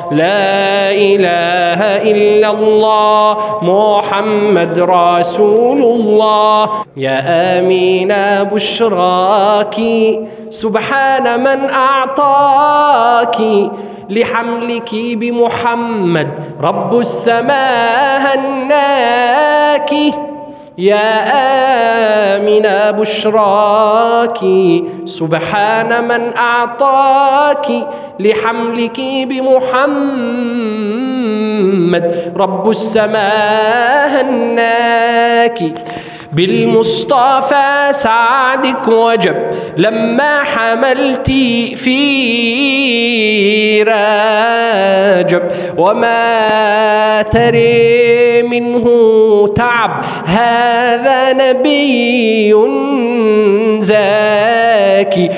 لا إله إلا الله محمد رسول الله. يا آمينة بشراك سبحان من أعطاك لحملك بمحمد رب السماء هناك. يا آمنة بشراك سبحان من أعطاك لحملك بمحمد رب السماء هناك. بالمصطفى سعدك وجب لما حملتي في رجب، وما تري منه تعب هذا نبي زاكي.